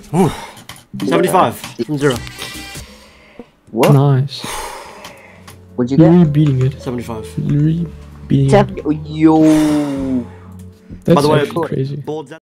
Ooh. 75 from 0. What? Nice. What'd you You're get? beating it. 75. You're beating it. Yo. That's By the way, actually crazy. boards